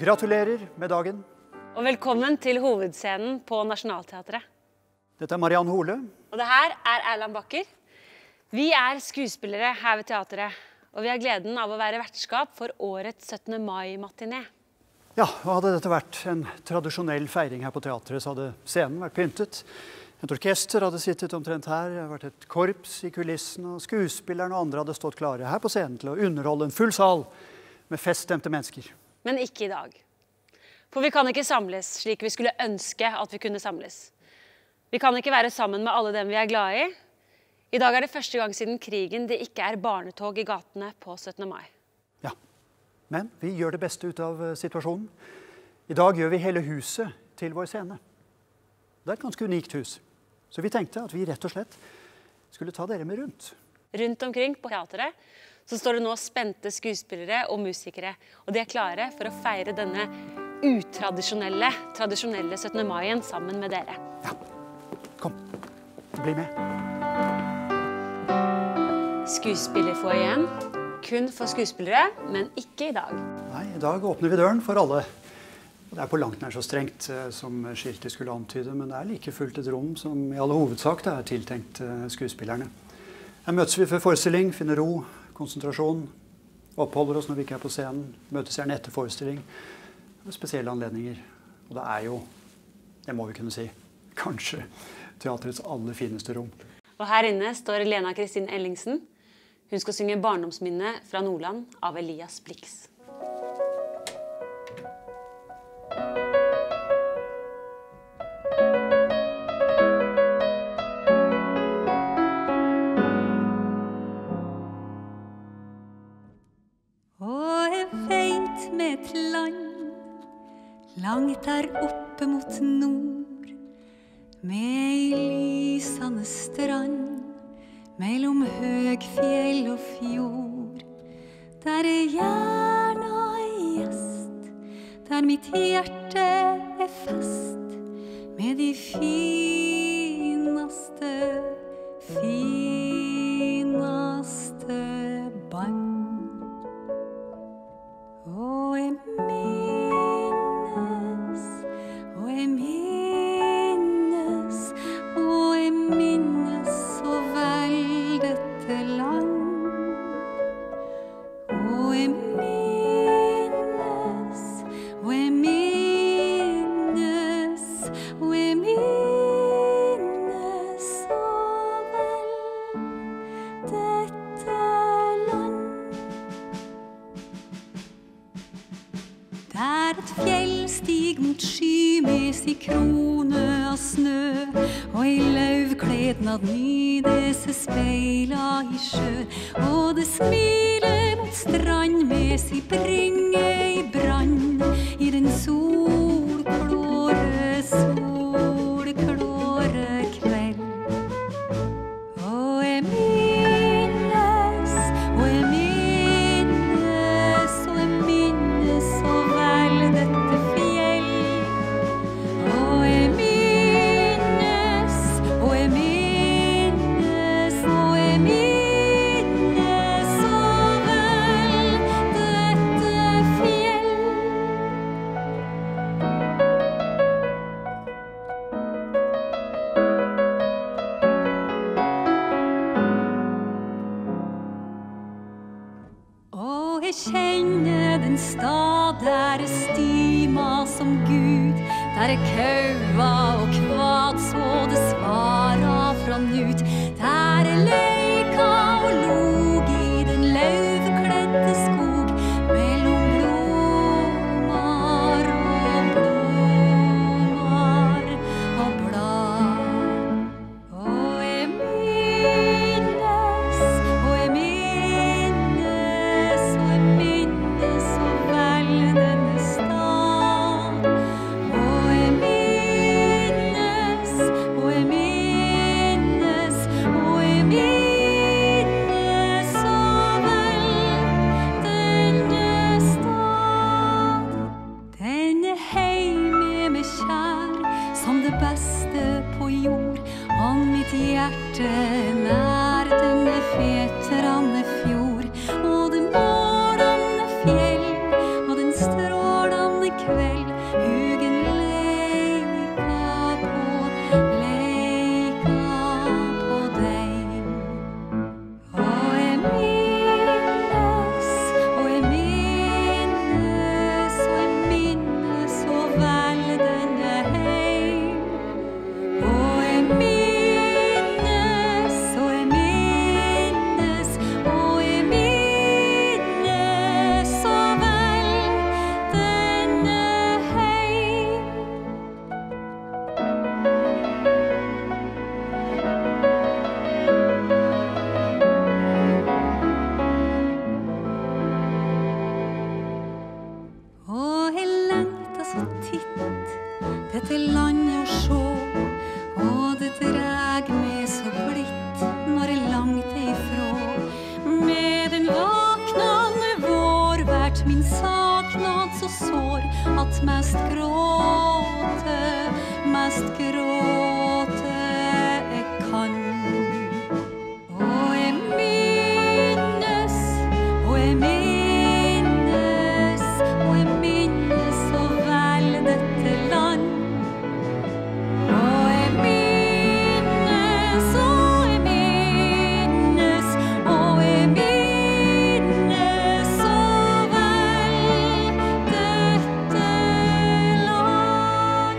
Gratulerer med dagen. Og velkommen til hovedscenen på Nationaltheatret. Dette Mariann Hole. Og det her Erland Bakker. Vi skuespillere her ved teatret, og vi har gleden av å være vertskap for årets 17. mai-matiné. Ja, og hadde dette vært en tradisjonell feiring her på teatret, så hadde scenen vært pyntet. Et orkester hadde sittet omtrent her, det hadde vært et korps i kulissen, og skuespillerne og andre hadde stått klare her på scenen til å underholde en full sal med feststemte mennesker. Men ikke i dag. For vi kan ikke samles slik vi skulle ønske at vi kunne samles. Vi kan ikke være sammen med alle dem vi er glad i. I dag det første gang siden krigen det ikke barnetog i gatene på 17. mai. Ja, men vi gjør det beste ut av situasjonen. I dag gjør vi hele huset til vår scene. Det et ganske unikt hus. Så vi tenkte at vi rett og slett skulle ta dere med rundt. Rundt omkring på teatret så står det nå spente skuespillere og musikere, og de klare for å feire denne tradisjonelle 17. maien sammen med dere. Ja, kom, bli med. Skuespillerfoajeen, kun for skuespillere, men ikke i dag. Nei, i dag åpner vi døren for alle. Det på langt nær så strengt som skiltet skulle antyde, men det like fullt et rom som i alle hovedsak tiltenkt skuespillerne. Her møtes vi før forestilling, finner ro, konsentrasjon, oppholder oss når vi ikke på scenen, møtes gjerne etter forestilling, med spesielle anledninger. Og det jo, det må vi kunne si, kanskje teatrets aller fineste rom. Og her inne står Lena Kristin Ellingsen. Hun skal synge barndomsminne fra Nordland av Elias Blix. Langt der oppe mot nord, med lysende strand, mellom høgfjell og fjord. Der gjerne gjest, der mitt hjerte fest, med de fineste band. Og minnes så vel dette land. Og jeg minnes så vel dette land. Der et fjell stig mot sky med sin krone av snø, og i lauvklednad nydes speila i sjø, og det smiler mot strand med sin bringe i brann, i den solklåre kveld. Og jeg minnes så vel dette fjell. Og jeg minnes så vel dette fjell. Og jeg kjenner den stad der stima som Gud, der kaua og kvad så det svara fra nut, der leika og log i den lauvkledde skog, mellom blomar og blad. Og jeg minnes så vel denne stad. Og jeg minnes så vel denne stad. Denne heim meg kjær som det beste på jord, og mitt hjerte nær denne fetrande fjord, og det målande fjell, og den strålande mest gråte jeg kan. Og jeg minnes, og jeg minnes, og jeg minnes så vel dette land. Og jeg minnes, og jeg minnes, og jeg minnes så vel dette land.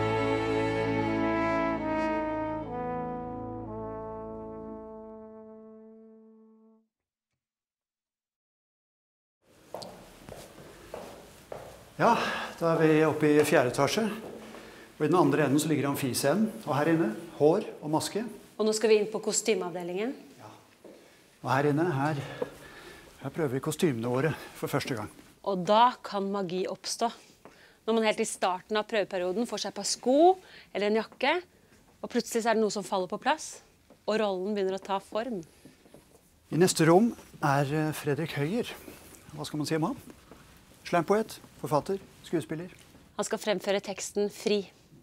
Ja, da er vi oppe i 4. etasje. Og i den andre enden så ligger amfiscenen. Og her inne, hår og maske. Og nå skal vi inn på kostymeavdelingen. Og her inne, her prøver vi kostymene våre for første gang. Og da kan magi oppstå. Når man helt i starten av prøveperioden får seg et par sko eller en jakke, og plutselig så er det noe som faller på plass, og rollen begynner å ta form. I neste rom er Fredrik Høyer. Hva skal man si om ham? Slampoet, forfatter, skuespiller. Han skal fremføre teksten Fri.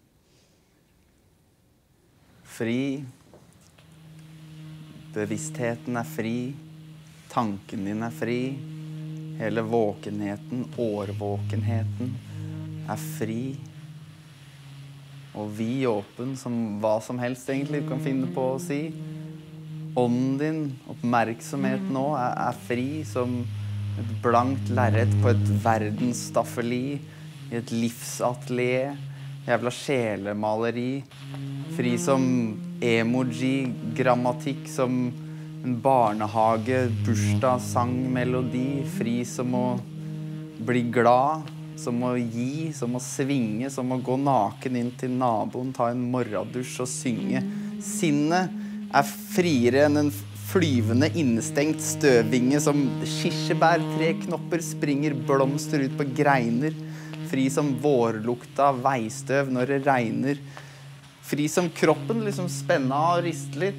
Fri. Bevisstheten er fri. Tanken din er fri. Hele våkenheten, årvåkenheten, er fri. Og vid åpen som hva som helst egentlig du kan finne på å si. Ånden din, oppmerksomhet nå, er fri som et blankt lerret på et verdensstaffeli, i et livsatelier, jævla sjelemaleri, fri som emoji, grammatikk, som en barnehage, bursdag, sang, melodi, fri som å bli glad, som å gi, som å svinge, som å gå naken inn til naboen, ta en morgendusj og synge. Sinnet er friere enn en flyvende, innestengt støvvinge som kirsebær, 3 knopper, springer blomster ut på greiner. Fri som vårlukta av veistøv når det regner. Fri som kroppen liksom spenna og riste litt.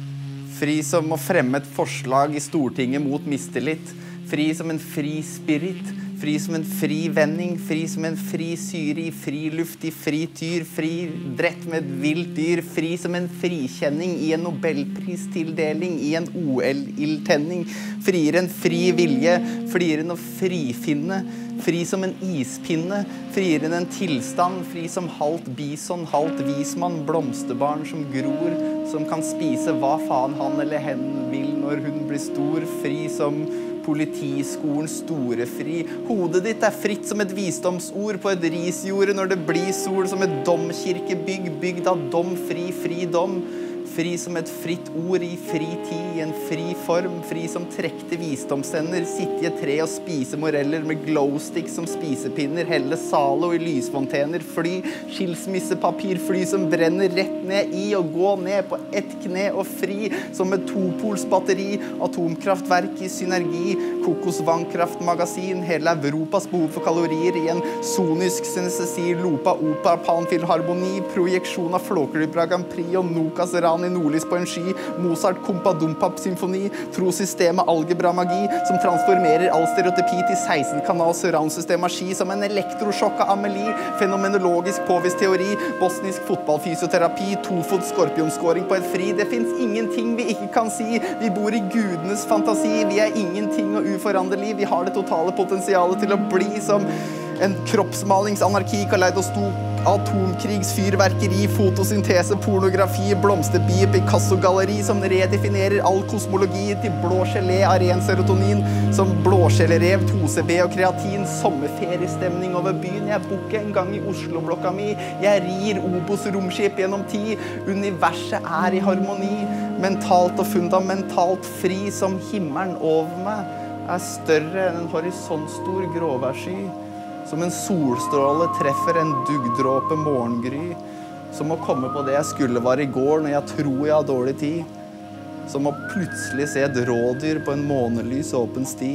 Fri som å fremme et forslag i Stortinget mot mistillit. Fri som en fri spirit. Fri som en fri vending, fri som en fri syre i fri luft, i fri tyr, fri drett med et vilt dyr, fri som en frikjenning i en Nobelpristildeling, i en OL-ildtenning, friere enn fri vilje, friere enn å frifinne, fri som en ispinne, friere enn en tilstand, fri som halvt bison, halvt vismann, blomsterbarn som gror, som kan spise hva faen han eller hen vil når hun blir stor, fri som politiskolens store fri. Hodet ditt er fritt som et visdomsord på et risjorde når det blir sol, som et domkirkebygg bygd av dom, fri dom. Fri som et fritt ord i fri tid, i en fri form. Fri som trekte visdomstenner, sitte i et tre og spise moreller med glowstick som spisepinner, helle salo i lysfontener, fly, skilsmissepapir, fly som brenner rett ned i og gå ned på ett kne og fri, som et topolsbatteri, atomkraftverk i synergi, kokosvannkraftmagasin, hele Europas behov for kalorier i en sonisk synestesi, lopa, opera, panfilharmoni, projeksjon av Flåklypa Grand Prix og Nokas ran i nordlys på en sky, Mozart Kompa-Dumpa-symfoni, trosystemet algebra-magi, som transformerer all stereotypi til 16-kanal surround-system-magi, som en elektrosjokka Amelie, fenomenologisk påvist teori, bosnisk fotballfysioterapi, tofots skorpionskåring på et fri. Det finnes ingenting vi ikke kan si. Vi bor i gudenes fantasi. Vi er ingenting og uforanderlig. Vi har det totale potensialet til å bli som en kroppsmalingsanarki, kaleidoskop, atomkrigs fyrverkeri, fotosyntese, pornografi, blomsterbie, Picasso-galleri som redefinerer all kosmologi til blå gelé, aren serotonin, som blåskjellerev, 2CB og kreatin, sommerferiestemning over byen. Jeg booker en gang i Oslo-blokka mi. Jeg rir Obos romskip gjennom tid. Universet er i harmoni. Mentalt og fundamentalt fri som himmelen over meg er større enn en horisontstor gråværsky. Som en solstråle treffer en duggdråpe morgengry. Som å komme på det jeg skulle var i går når jeg tror jeg har dårlig tid. Som å plutselig se et rådyr på en månelys åpen sti.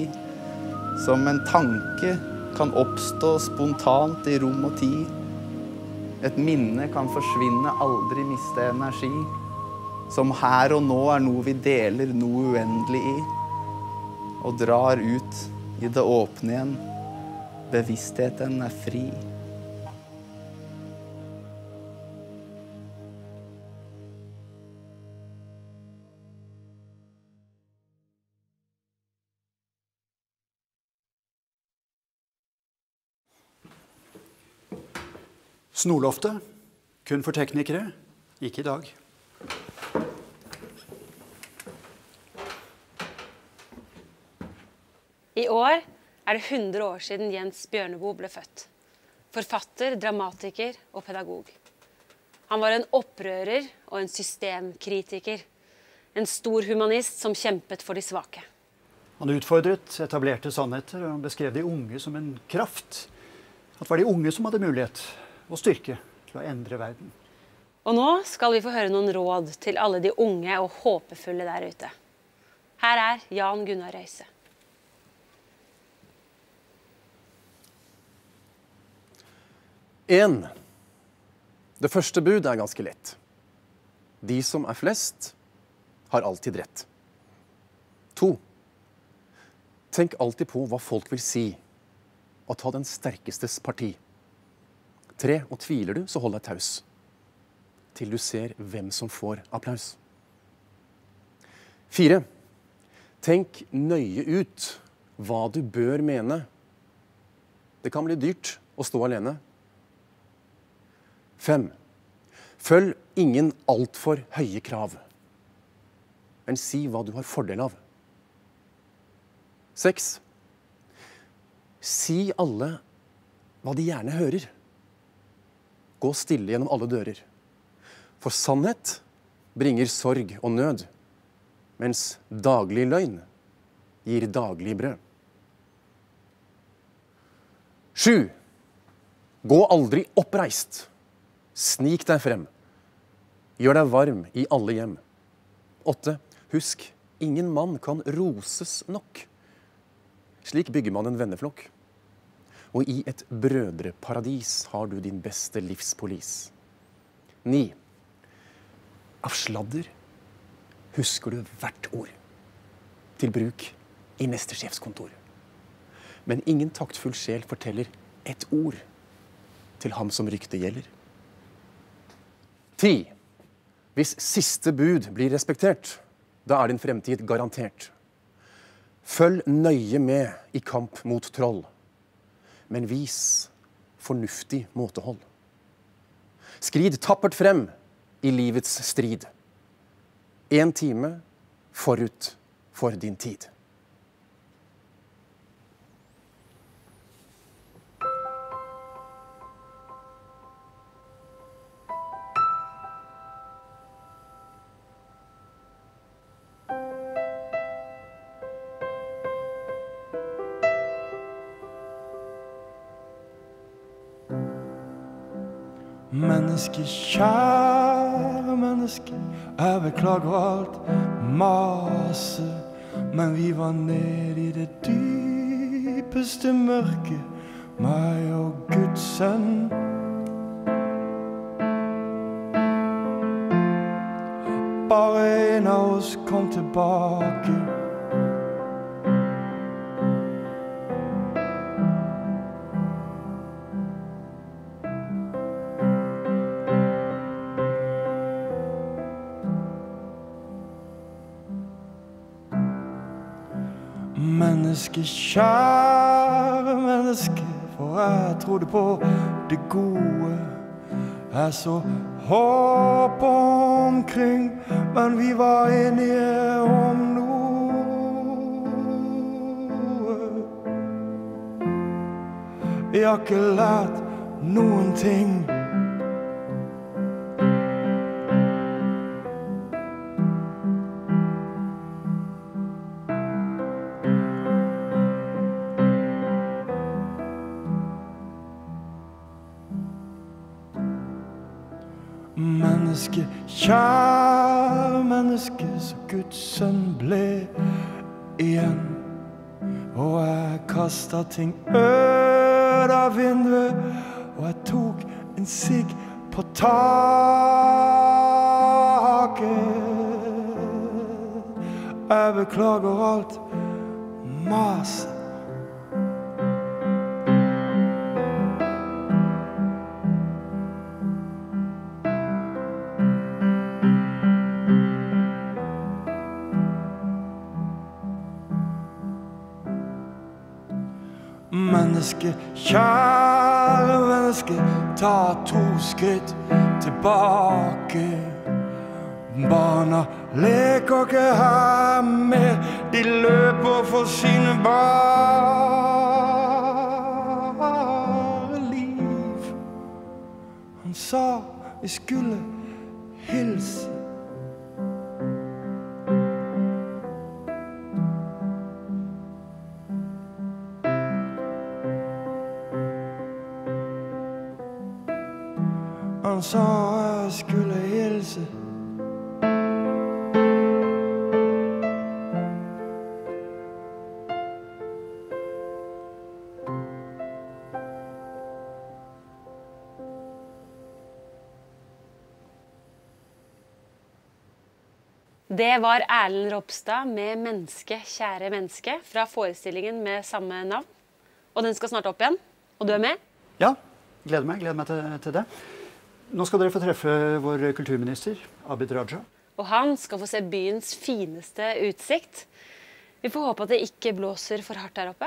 Som en tanke kan oppstå spontant i rom og tid. Et minne kan forsvinne, aldri miste energi. Som her og nå er noe vi deler noe uendelig i. Og drar ut i det åpne igjen. Bevisstheten er fri. Snorloftet, kun for teknikere, ikke i dag. I år er det 100 år siden Jens Bjørneboe ble født. Forfatter, dramatiker og pedagog. Han var en opprører og en systemkritiker. En stor humanist som kjempet for de svake. Han utfordret etablerte sannheter og beskrev de unge som en kraft. At det var de unge som hadde mulighet og styrke til å endre verden. Og nå skal vi få høre noen råd til alle de unge og håpefulle der ute. Her er Jan Gunnar Røise. 1. Det første bud er ganske lett. De som er flest, har alltid rett. 2. Tenk alltid på hva folk vil si, og ta den sterkestes parti. 3. Og tviler du, så hold deg taus, til du ser hvem som får applaus. 4. Tenk nøye ut hva du bør mene. Det kan bli dyrt å stå alene. 5. Følg ingen alt for høye krav, men si hva du har fordel av. 6. Si alle hva de gjerne hører. Gå stille gjennom alle dører. For sannhet bringer sorg og nød, mens daglig løgn gir daglig brød. 7. Gå aldri oppreist. Snik deg frem. Gjør deg varm i alle hjem. 8. Husk, ingen mann kan roses nok. Slik bygger man en venneflokk. Og i et brødreparadis har du din beste livspolis. 9. Av sladder husker du hvert ord. Til bruk i neste sjefskontor. Men ingen taktfull sjel forteller et ord til ham som ryktet gjelder. 10. Hvis siste bud blir respektert, da er din fremtid garantert. Følg nøye med i kamp mot troll, men vis fornuftig måtehold. Skrid tappert frem i livets strid. 1 time forut for din tid. Menneske, kjære menneske, jeg beklager alt maset, men vi var nede i det dypeste mørket, meg og Guds sønn. Bare en av oss kom tilbake. Menneske, kjære menneske, for jeg trodde på det gode. Jeg så håp omkring, men vi var enige om noe. Jeg har ikke lært noen ting. Menneske, kjære menneske, så Guds sønn ble igjen. Og jeg kastet ting ut av vinduet, og jeg tok en sigg på taket. Jeg beklager alt maset. Menneske, kjære menneske, skal ta 2 skritt tilbake. Barna leker ikke her mer, de løper for sine bare liv. Han sa vi skulle hilse. Han sa jeg skulle hilse. Det var Erlend Ropstad med Menneske, kjære menneske fra forestillingen med samme navn. Og den skal snart opp igjen. Og du er med? Ja, gleder meg til det. Nå skal dere få treffe vår kulturminister, Abid Raja. Og han skal få se byens fineste utsikt. Vi får håpe at det ikke blåser for hardt der oppe.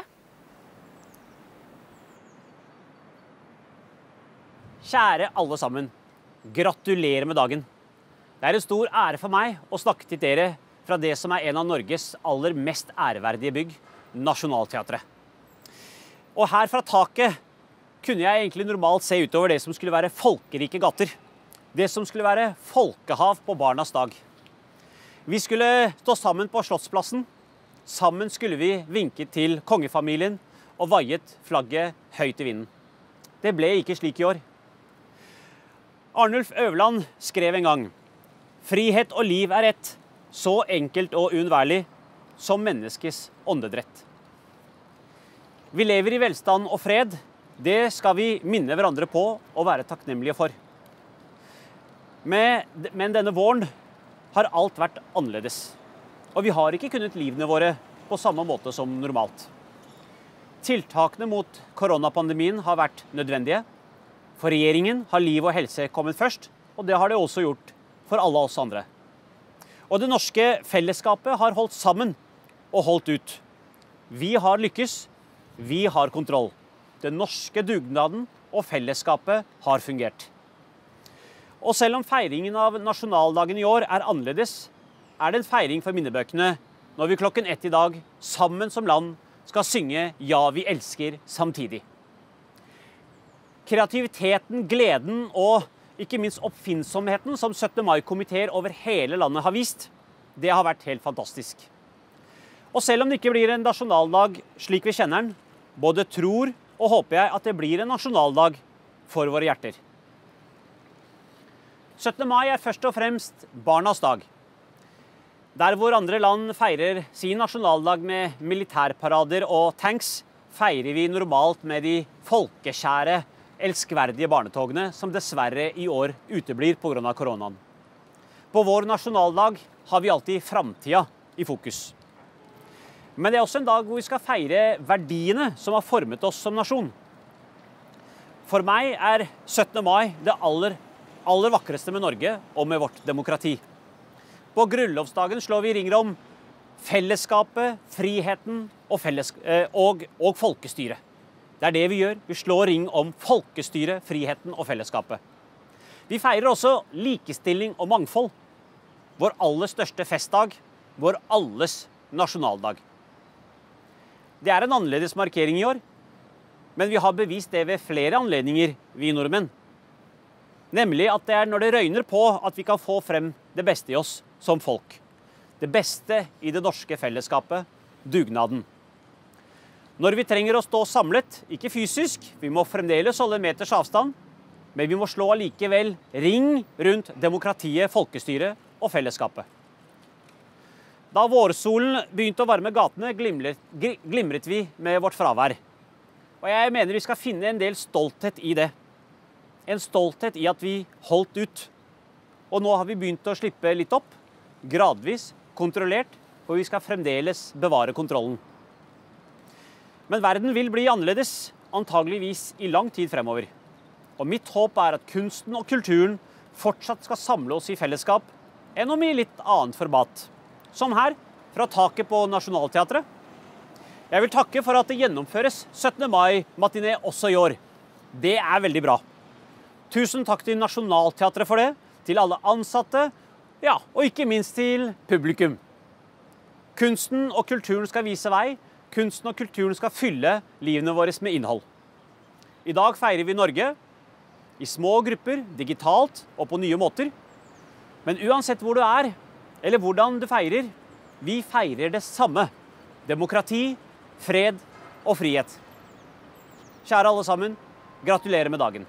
Kjære alle sammen, gratulerer med dagen. Det er en stor ære for meg å snakke til dere fra det som er en av Norges aller mest æreverdige bygg, Nationaltheatret. Og her fra taket kunne jeg egentlig normalt se utover det som skulle være folkerike gater. Det som skulle være folkehav på barnas dag. Vi skulle stå sammen på Slottsplassen. Sammen skulle vi vinke til kongefamilien og vaiet flagget høyt i vinden. Det ble ikke slik i år. Arnulf Øverland skrev en gang: frihet og liv er ett, så enkelt og uunnværlig som menneskets åndedrett. Vi lever i velstand og fred. Det skal vi minne hverandre på og være takknemlige for. Men denne våren har alt vært annerledes. Og vi har ikke kunnet livene våre på samme måte som normalt. Tiltakene mot koronapandemien har vært nødvendige. For regjeringen har liv og helse kommet først, og det har det også gjort for alle oss andre. Og det norske fellesskapet har holdt sammen og holdt ut. Vi har lykkes, vi har kontroll. Den norske dugnaden og fellesskapet har fungert. Og selv om feiringen av nasjonaldagen i år er annerledes, er det en feiring for minnebøkene når vi 1:00 i dag, sammen som land, skal synge Ja, vi elsker samtidig. Kreativiteten, gleden og ikke minst oppfinnsomheten som 17. mai-komiteer over hele landet har vist, det har vært helt fantastisk. Og selv om det ikke blir en nasjonaldag slik vi kjenner den, både tror og håper jeg at det blir en nasjonaldag for våre hjerter. 17. mai er først og fremst barnas dag. Der hvor andre land feirer sin nasjonaldag med militærparader og tanks, feirer vi normalt med de folkekjære, elskverdige barnetogene som dessverre i år uteblir på grunn av koronaen. På vår nasjonaldag har vi alltid framtida i fokus. Men det er også en dag hvor vi skal feire verdiene som har formet oss som nasjon. For meg er 17. mai det aller vakreste med Norge og med vårt demokrati. På grunnlovsdagen slår vi ringer om fellesskapet, friheten og folkestyret. Det er det vi gjør. Vi slår ring om folkestyret, friheten og fellesskapet. Vi feirer også likestilling og mangfold. Vår aller største festdag, vår alles nasjonaldag. Det er en annerledes markering i år, men vi har bevist det ved flere anledninger, vi nordmenn. Nemlig at det er når det røyner på at vi kan få frem det beste i oss som folk. Det beste i det norske fellesskapet, dugnaden. Når vi trenger å stå samlet, ikke fysisk, vi må fremdeles holde en meters avstand, men vi må slå allikevel ring rundt demokratiet, folkestyret og fellesskapet. Da vårsolen begynte å varme gatene, glimret vi med vårt fravær. Og jeg mener vi skal finne en del stolthet i det. En stolthet i at vi holdt ut. Og nå har vi begynt å slippe litt opp, gradvis, kontrollert, for vi skal fremdeles bevare kontrollen. Men verden vil bli annerledes, antageligvis i lang tid fremover. Og mitt håp er at kunsten og kulturen fortsatt skal samle oss i fellesskap, enn om i litt annet format. Som her, fra taket på Nationaltheatret. Jeg vil takke for at det gjennomføres 17. mai-matiné også i år. Det veldig bra. Tusen takk til Nationalteatret for det, til alle ansatte, ja, og ikke minst til publikum. Kunsten og kulturen skal vise vei, kunsten og kulturen skal fylle livene våre med innhold. I dag feirer vi Norge, i små grupper, digitalt og på nye måter. Men uansett hvor du eller hvordan du feirer, vi feirer det samme. Demokrati, fred og frihet. Kjære alle sammen, gratulerer med dagen.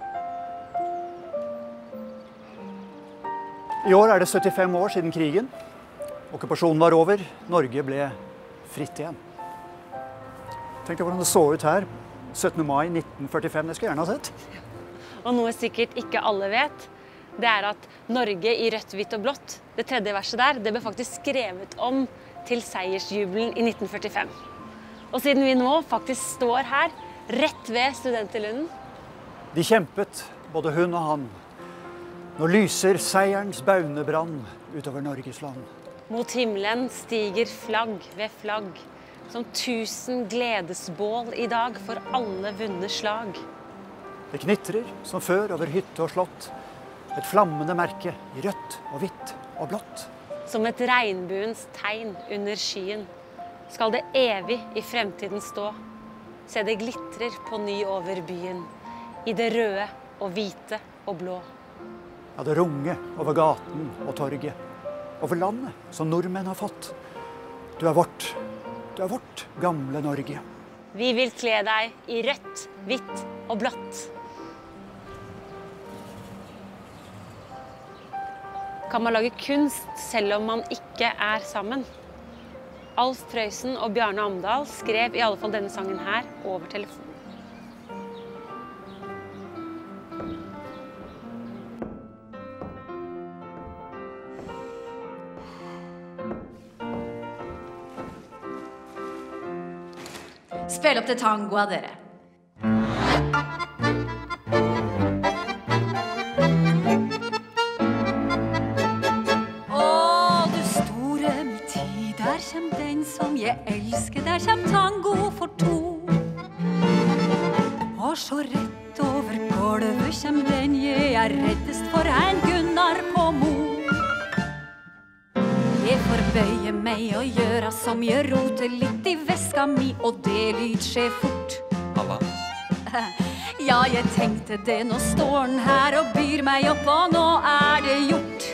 I år det 75 år siden krigen. Okkupasjonen var over, Norge ble fritt igjen. Tenk deg hvordan det så ut her, 17. mai 1945, det skulle jeg gjerne ha sett. Og noe sikkert ikke alle vet, det at Norge i rødt, hvitt og blått, det tredje verset der, det ble faktisk skrevet om til seiersjubelen i 1945. Og siden vi nå faktisk står her, rett ved Studenterlunden. De kjempet, både hun og han. Nå lyser seierens baunebrann utover Norges land. Mot himmelen stiger flagg ved flagg, som 1000 gledesbål i dag for alle vunne slag. Det knitrer som før over hytte og slott, et flammende merke i rødt og hvitt og blått. Som et regnbuens tegn under skyen, skal det evig i fremtiden stå. Se det glitrer på ny over byen, i det røde og hvite og blå. Ja, det runger over gaten og torget, over landet som nordmenn har fått. Du vårt gamle Norge. Vi vil kle deg i rødt, hvitt og blått. Kan man lage kunst selv om man ikke sammen? Alf Prøysen og Bjarne Amdal skrev i alle fall denne sangen her over telefon. Spill opp til tango av dere. Jeg elsker, der kjem tango for to. Og så rett over gulvet kjem den jeg reddest for en Gunnar på Mo. Jeg får bøye meg og gjøre som jeg roter litt i veska mi, og det lyd skjer fort. Halla? Ja, jeg tenkte det, nå står den her og byr meg opp, og nå det gjort.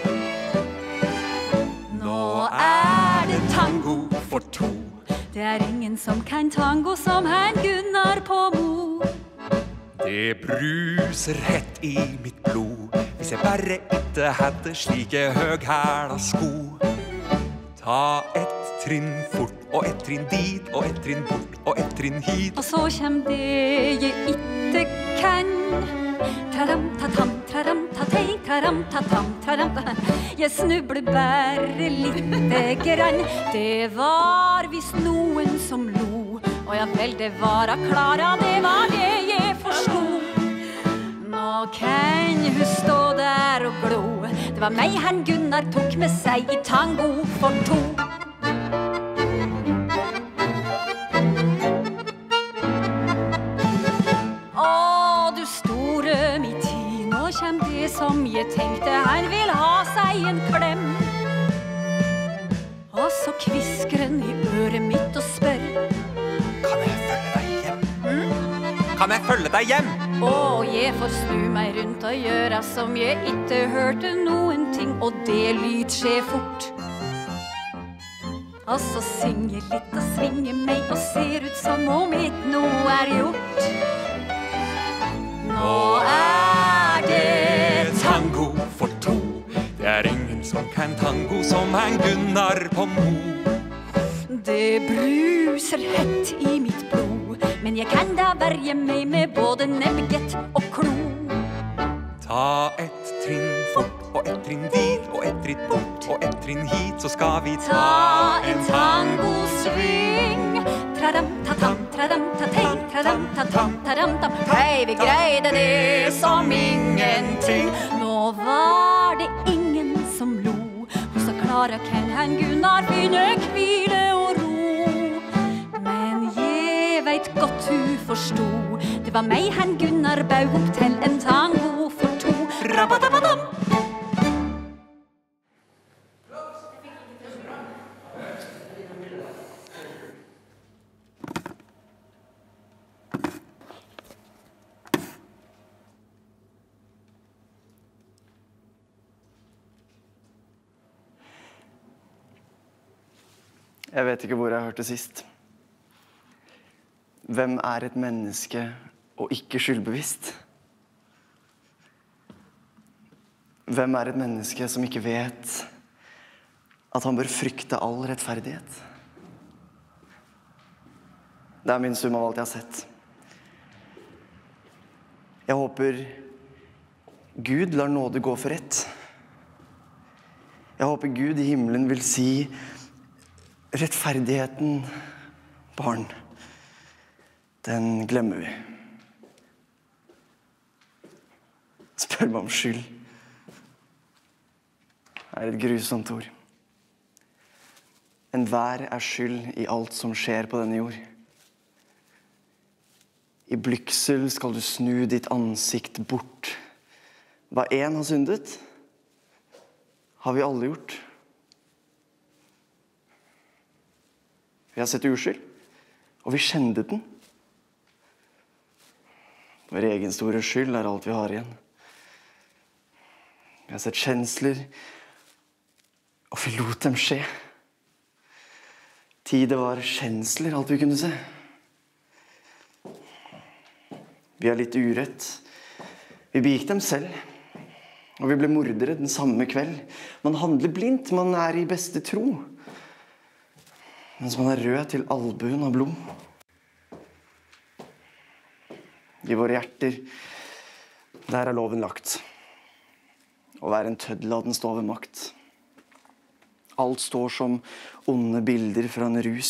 Nå det tango for to. Det ingen som kan tango som en Gunnar på Mo. Det bruser hett i mitt blod, hvis jeg bare ikke hadde slike høghæla sko. Ta et trinn fort, og et trinn dit, og et trinn bort, og et trinn hit. Og så kjem det jeg ikke kan. Traram-ta-tam, traram-ta-tei, traram-ta-tam, traram-ta. Jeg snubler bare litt grann. Det var visst noen som lo, og ja vel, det var Klara, det var det jeg forstod. Nå kan hun stå der og glo, det var meg han Gunnar tok med seg i tango for to. Kjem det som jeg tenkte, han vil ha seg en klem. Og så kvisker han i øret mitt og spør: Kan jeg følge deg hjem? Kan jeg følge deg hjem? Og jeg får snu meg rundt og gjøre som jeg ikke hørte noen ting, og det lyd skjer fort. Og så synger jeg litt og svinger meg og ser ut som om ikke noe gjort. Nå det tango for to. Det ingen som kan tango som en Gunnar på Mo. Det bruser hett i mitt blod, men jeg kan da verje meg med både nebbgett og klo. Ta et trinn fort, og et trinn dit, og et trinn bort, og et trinn hit, så skal vi ta en tangosving. Traram-ta-tam, traram-ta-tei, traram-ta-tam, traram-tam. Hei, vi greide det som ingenting. Nå var det ingen som lo, og så Klara kan han Gunnar finne hvile og ro. Men jeg vet godt hun forstod, det var meg hen Gunnar bau opp til en tango for to. Rabadabadam! Jeg vet ikke hvor jeg hørte sist. Hvem er et menneske og ikke skyldbevisst? Hvem er et menneske som ikke vet at han bør frykte all rettferdighet? Det er min sum av alt jeg har sett. Jeg håper Gud lar nåde gå for rett. Jeg håper Gud i himmelen vil si rettferdigheten, barn, den glemmer vi. Spør meg om skyld. Det er et grusomt ord. Enhver er skyld i alt som skjer på denne jord. I blygsel skal du snu ditt ansikt bort. Hva en har syndet, har vi alle gjort. Vi har sett uskyld, og vi skjendet den. Vår egen store skyld er alt vi har igjen. Vi har sett kjensler, og vi lot dem skje. Det var kjensler, alt vi kunne se. Vi har litt urett. Vi begikk dem selv, og vi ble mordere den samme kveld. Man handler blindt, man er i beste tro. Mens man er rød til albuen av blod. I våre hjerter, der er loven lagt. Å være en tøddel av den står ved makt. Alt står som onde bilder fra en rus.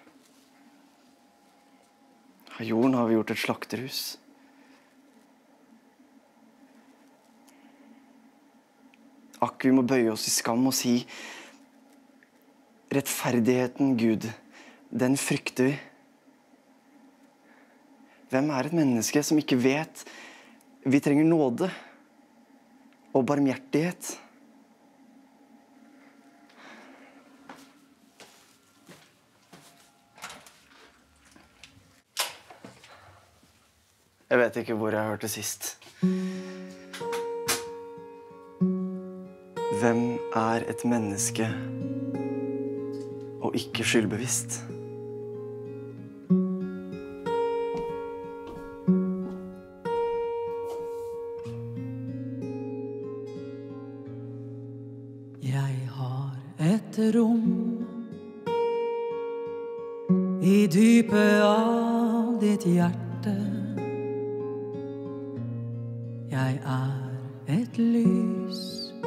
Av jorden har vi gjort et slakterhus. Akk, vi må bøye oss i skam og si rettferdigheten, Gud, den frykter vi. Hvem er et menneske som ikke vet vi trenger nåde og barmhjertighet? Jeg vet ikke hvor jeg hørte sist. Hvem er et menneske og ikke skyldbevisst? Jeg har et rom i dypet av ditt hjerte. Jeg er et lys.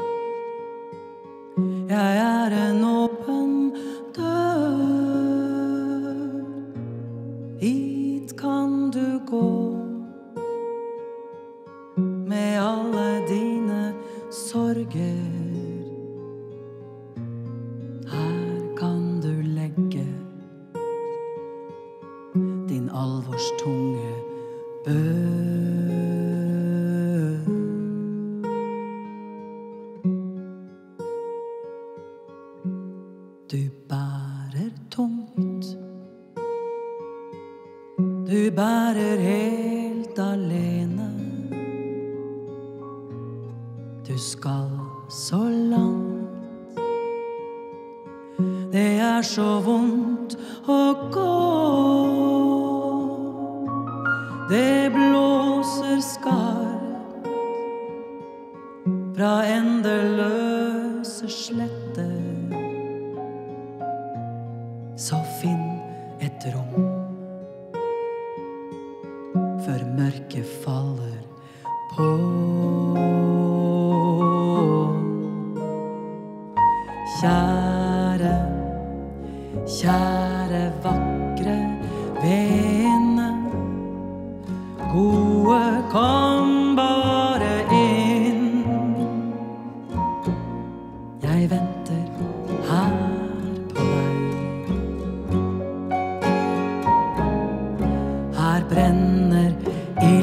Jeg er en åpen dør. Hit kan du gå med alle dine sorger. Her kan du legge din alvorstunge bør. Du bærer tungt. Du bærer helt alene. Du skal så langt. Det er så vondt å gå. Det blåser skarpt fra endeløse sletter. Så finn et rom før mørket faller på. Kjære, kjære vakre vene, gode kom bare inn. Jeg venter her på deg. Her brenner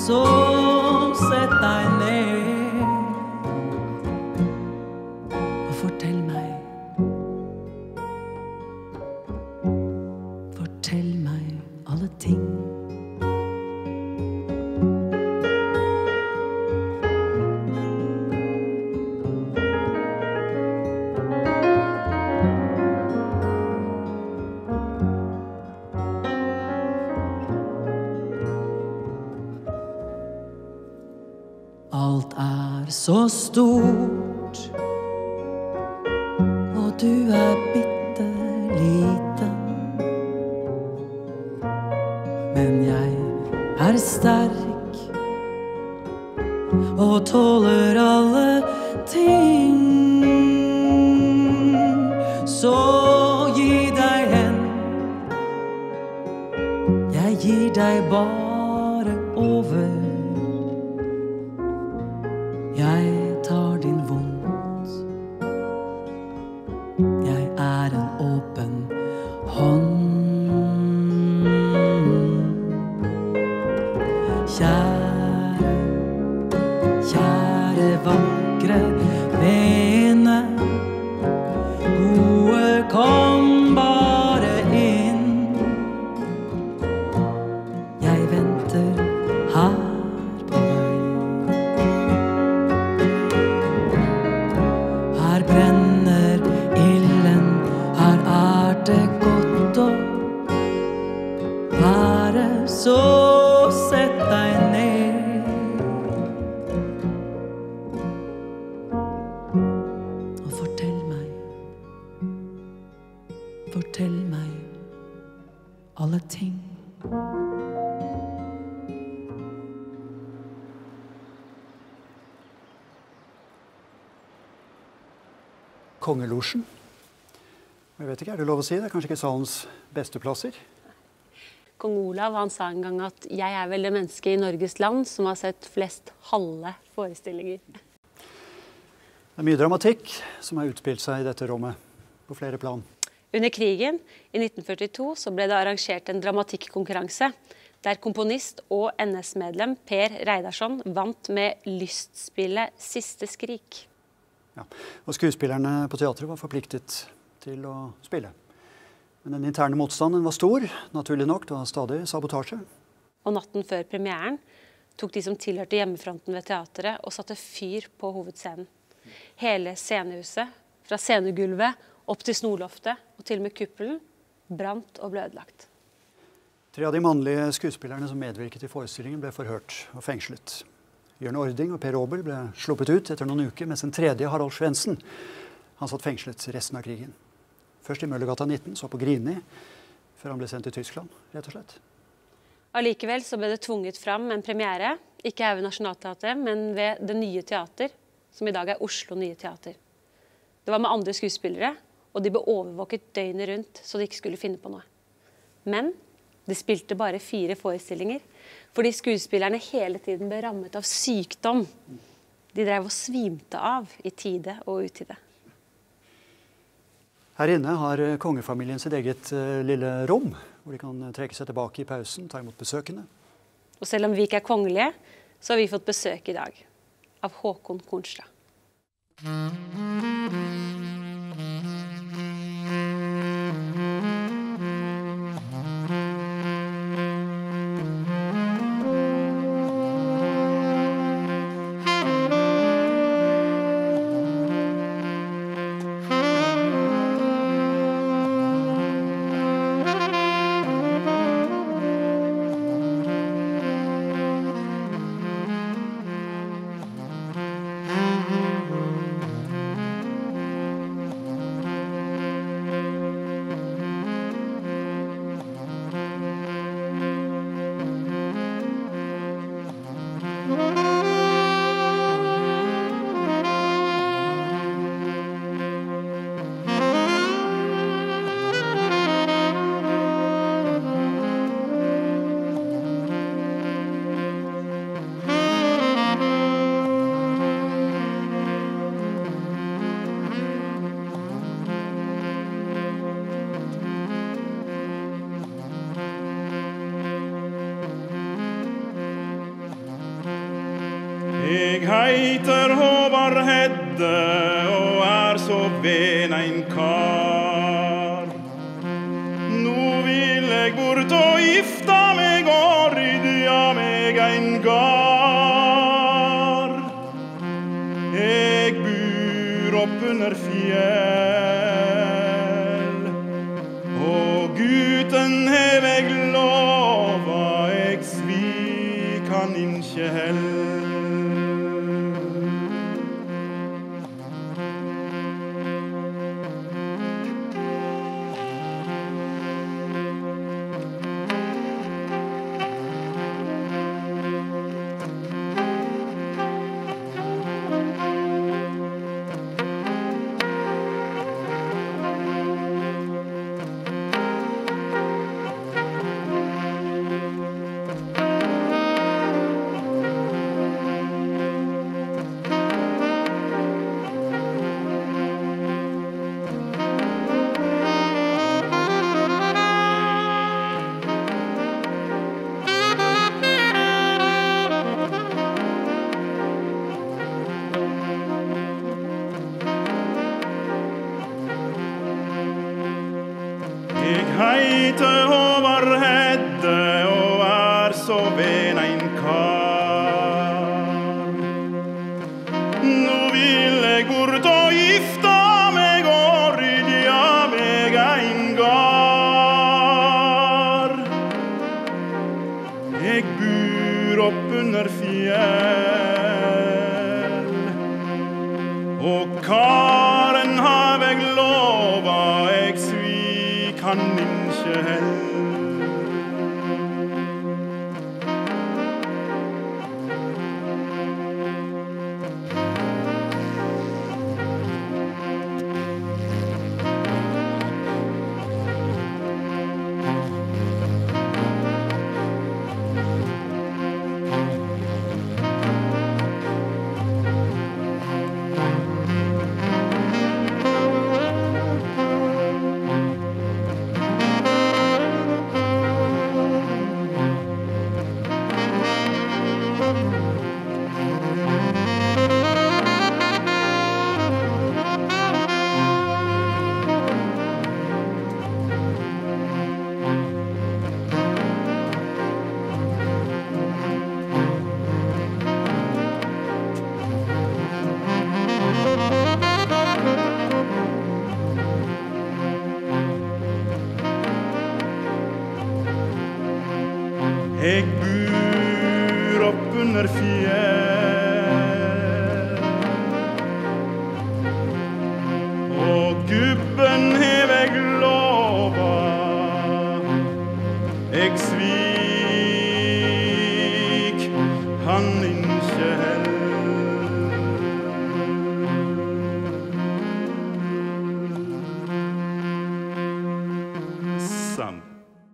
så sett deg ned og fortell meg alle ting. Alt så stort, og du bitte liten. Men jeg sterk og tåler alle ting. Så gi deg hen, jeg gir deg bare over. Jeg tar din vondt, jeg en åpen hånd. Kjære vakre vene, gode kom bare inn. Jeg venter her på deg. Her brenner ilden, her det godt å være, så sett deg ned og fortell meg alle ting. Kongelosjen. Jeg vet ikke, det lov å si? Det kanskje ikke salens beste plasser? Kong Olav han sa en gang at jeg vel det mennesket i Norges land som har sett flest halve forestillinger. Det mye dramatikk som har utspilt seg i dette rommet, på flere plan. Under krigen i 1942 så ble det arrangert en dramatikkonkurranse, der komponist og NS-medlem Per Reidarsson vant med lystspillet Siste skrik. Ja, og skuespillerne på teatret var forpliktet til å spille. Men den interne motstanden var stor, naturlig nok, det var stadig sabotasje. Og natten før premieren tok de som tilhørte hjemmefronten ved teatret og satte fyr på hovedscenen. Hele scenehuset, fra scenegulvet opp til snorloftet og til og med kuppelen, brant og ble ødelagt. 3 av de mannlige skuespillerne som medvirket i forestillingen ble forhørt og fengslet. Jørn Ording og Per Aabel ble sluppet ut etter noen uker, mens den tredje, Harald Svendsen, han satt fengslet resten av krigen. Først i Møllergata 19, så på Grini, før han ble sendt til Tyskland, rett og slett. Allikevel så ble det tvunget fram en premiere, ikke her ved Nationaltheatret, men ved Det Nye Teater, som i dag Oslo Nye Teater. Det var med andre skuespillere, og de ble overvåket døgnet rundt, så de ikke skulle finne på noe. Men de spilte bare 4 forestillinger, fordi skuespillerne hele tiden ble rammet av sykdom. De drev og svimte av i tide og utide. Her inne har kongefamilien sitt eget lille rom, hvor de kan trekke seg tilbake i pausen, ta imot besøkende. Og selv om vi ikke kongelige, så har vi fått besøk i dag av Håkon Kornstad. Jeg heiter Håvard Hedde og så ven ein kar. Nå vil jeg bort og gifta meg og rydja meg ein gard. Jeg bor opp under fjell, og guten hev jeg lova, jeg svik han ikkje hell. Jeg heiter Håvard Hedde og så ven ein kar. Nå vil jeg bort og gifta meg og rydja meg ein gard. Jeg bor opp under fjell, og karen har jeg lova, jeg kan ikke hell. Jeg bor opp under fjell, og gubben hev jeg lova, jeg svik han ikke hell. Sant.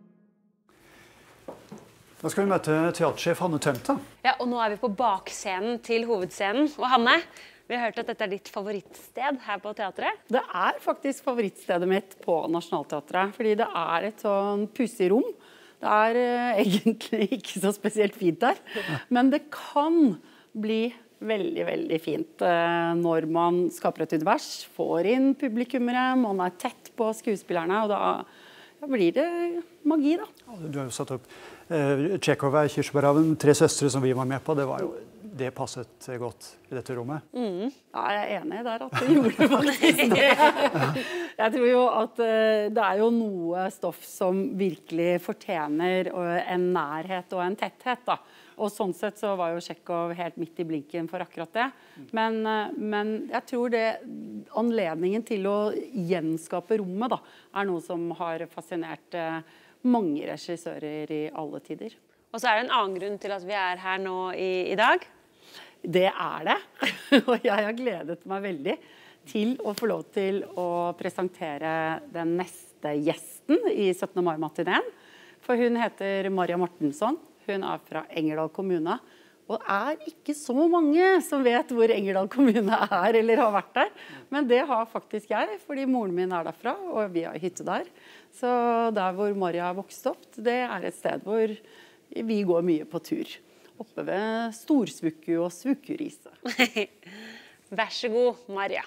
Da skal vi møte teatersjef Hanne Tømta. Ja, og nå vi på bakscenen til hovedscenen. Og Hanne, vi har hørt at dette ditt favorittsted her på teatret. Det faktisk favorittstedet mitt på Nationaltheatret, fordi det et sånn pussig rom. Det egentlig ikke så spesielt fint der, men det kan bli veldig, veldig fint når man skaper et univers, får inn publikummere, man tett på skuespillerne, og da blir det magi da. Du har jo satt opp Tsjekhov Kirsebærhaven, 3 søstre som vi var med på, det passet godt i dette rommet. Ja, jeg enig der at det gjorde faktisk det. Jeg tror jo at det jo noe stoff som virkelig fortjener en nærhet og en tetthet da. Og sånn sett så var jo Tsjekhov helt midt i blinken for akkurat det. Men jeg tror anledningen til å gjenskape rommet da, noe som har fascinert mange regissører i alle tider. Og så det en annen grunn til at vi her nå i dag? Det det, og jeg har gledet meg veldig til å få lov til å presentere den neste gjesten i 17. mai-matineen. For hun heter Maria Mortensson, hun fra Engerdal kommune, og ikke så mange som vet hvor Engerdal kommune eller har vært der. Men det har faktisk jeg, fordi moren min derfra, og vi har hytte der. Så der hvor Maria vokste opp, det et sted hvor vi går mye på tur. oppe ved Storsvukku og Svukkurise. Vær så god, Maria.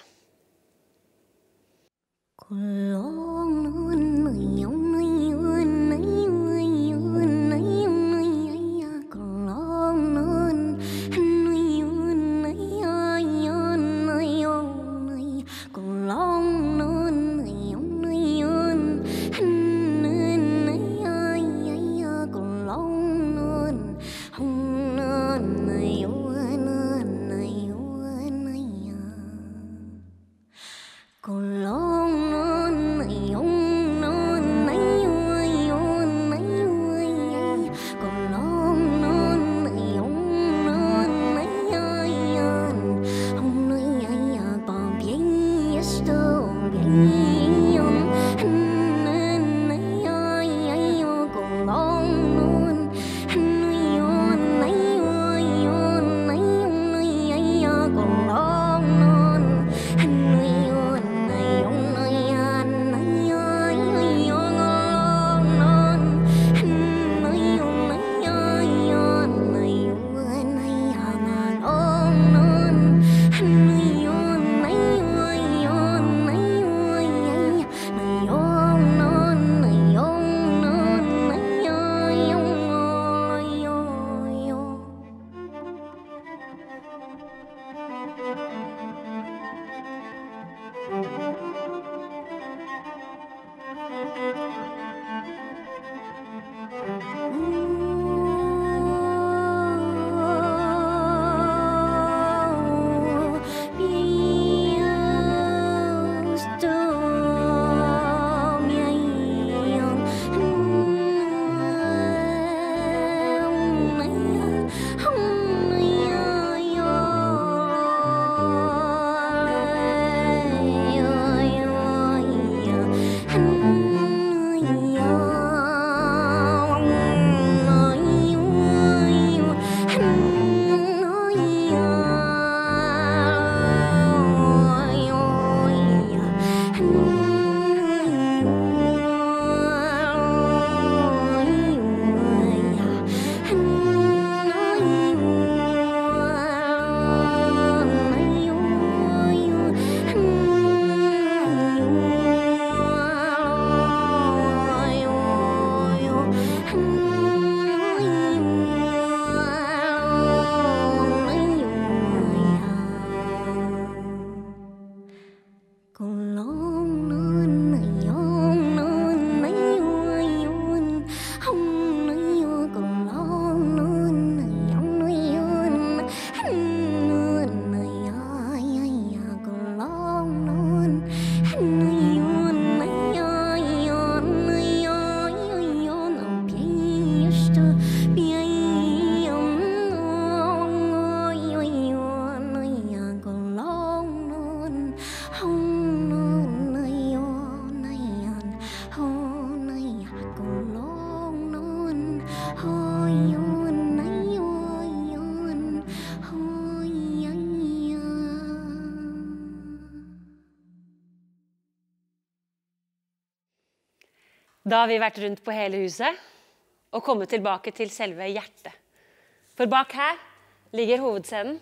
Da har vi vært rundt på hele huset og kommet tilbake til selve hjertet. For bak her ligger hovedscenen.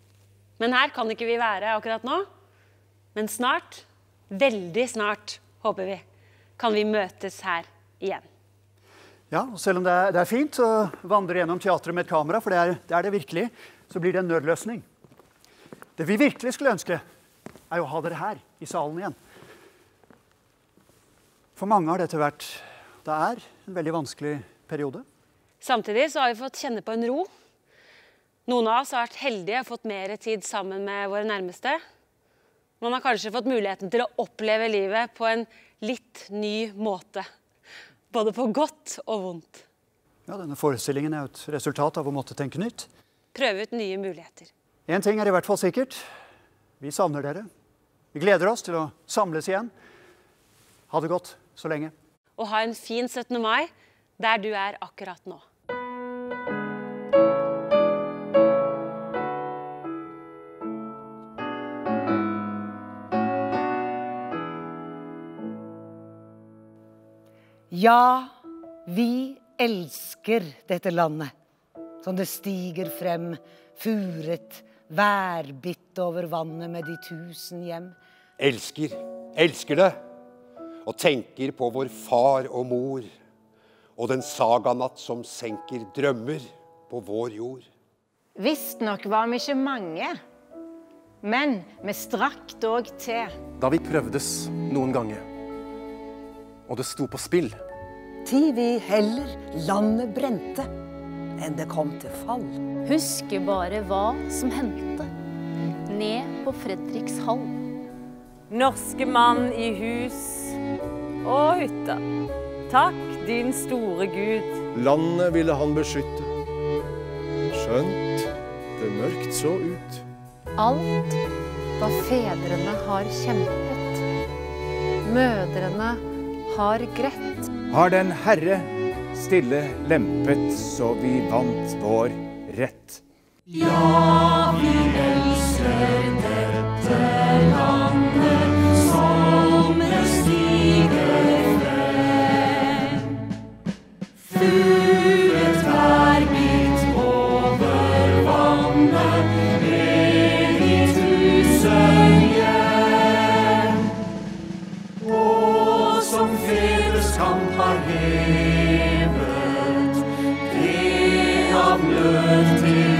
Men her kan ikke vi være akkurat nå. Men snart, veldig snart, håper vi, kan vi møtes her igjen. Ja, og selv om det er fint å vandre gjennom teatret med et kamera, for det er det virkelig, så blir det en nødløsning. Det vi virkelig skulle ønske er å ha dere her i salen igjen. For mange har dette vært, det er en veldig vanskelig periode. Samtidig så har vi fått kjenne på en ro. Noen av oss har vært heldige og fått mer tid sammen med våre nærmeste. Man har kanskje fått muligheten til å oppleve livet på en litt ny måte. Både på godt og vondt. Ja, denne forestillingen er jo et resultat av å måtte tenke nytt. Prøve ut nye muligheter. En ting er i hvert fall sikkert. Vi savner dere. Vi gleder oss til å samles igjen. Ha det godt så lenge. Og ha en fin 17. mai der du er akkurat nå. Ja, vi elsker dette landet. som det stiger frem, furet, værbitt over vannet med de 1000 hjem. Elsker det, og tenker på vår far og mor, og den saganatt som senker drømmer på vår jord. Visst nok var vi ikke mange, men vi strakk dog til. Da vi prøvdes noen ganger, og det sto på spill. Tid vi heller landet brente, enn det kom til fall. Husker bare hva som hendte, ned på Fredrikshall. Norske mann i hus og hytta, takk din store Gud. Landet ville han beskytte, skjønt det mørkt så ut. Alt hva fedrene har kjempet, mødrene har grett. Har den Herre stille lempet, så vi vant vår rett. Ja, vi elsker dette landet som det stiger frem. Furet værbitt over vannet med de 1000 hjem. Og som fedres kamp har hevet, det av nød til